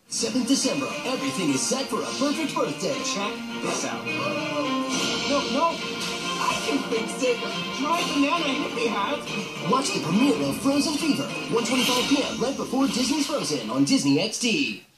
7th December, everything is set for a perfect birthday. Check this out. No, I can fix it. Try banana hippie hat. Watch the premiere of Frozen Fever, 1:25 p.m. right before Disney's Frozen on Disney XD.